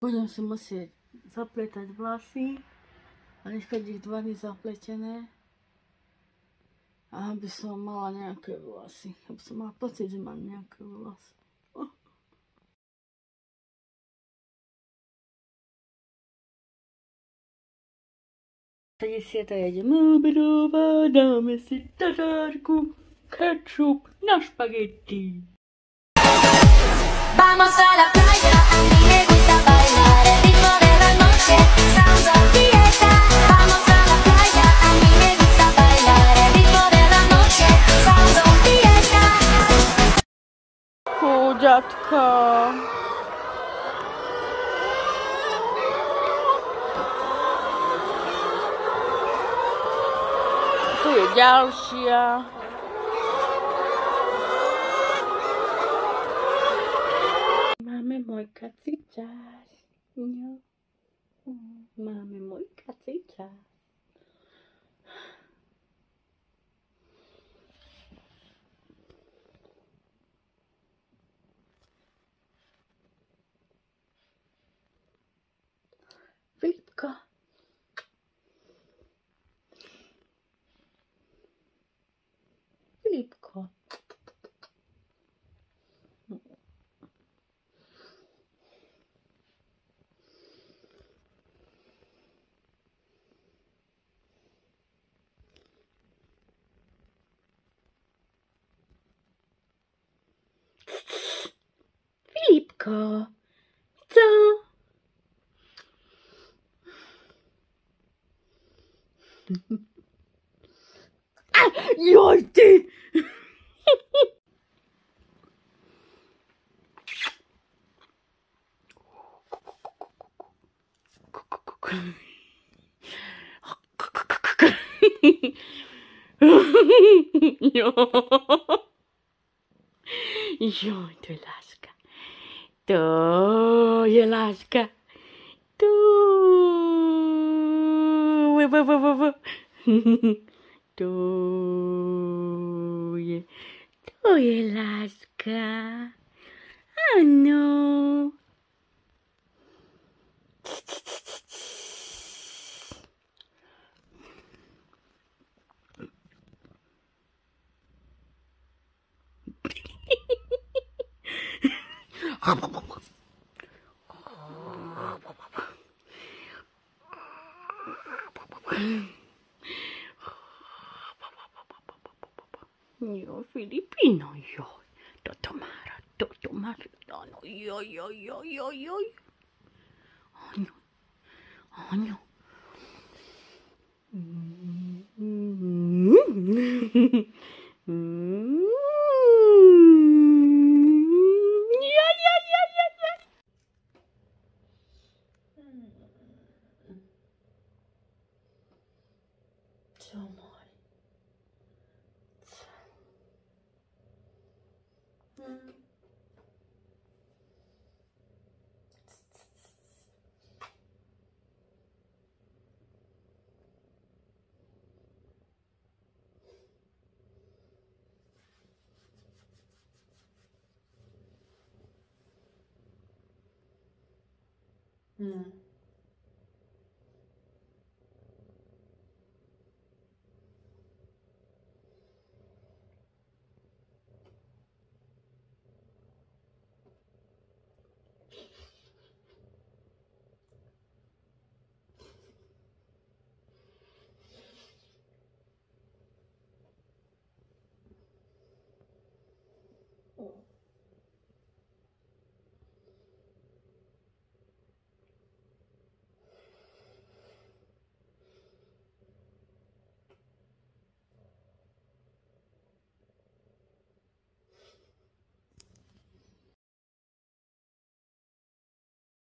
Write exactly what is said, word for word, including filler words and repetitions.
Budem si musieť zapletať vlasy a nechať ich dva dny zapletené, aby som mala nejaké vlasy. Aby som mala pocit, že mám nejaké vlasy. Oh. päťdesiat jedeme oberovať, dáme si tažárku, kečup na špagety. Vamos a la playa, a mí me gusta bailar el ritmo de la noche, sounds of fiesta. Vamos a la playa, a mí me gusta bailar el ritmo de la noche, sounds of fiesta. Chuďatka. Tu je ďalšia. Máme môj kací čas. No. Máme môj kací čas. Filipko. Filipko. Filipko, co? A, joj ty! Joj, to je láska. To je láska. To to je, to je láska. Áno. Jo, Filipino, joj. Toto má rád, toto má rád. No, joj, joj, joj, joj, joj. Áno, áno. Ja, ja, ja, ja, ja. Co môj? Co? Hmm. Hmm.